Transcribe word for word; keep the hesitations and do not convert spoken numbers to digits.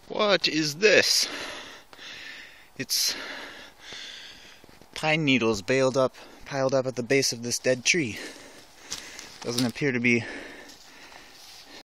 What is this? It's pine needles baled up, piled up at the base of this dead tree. Doesn't appear to be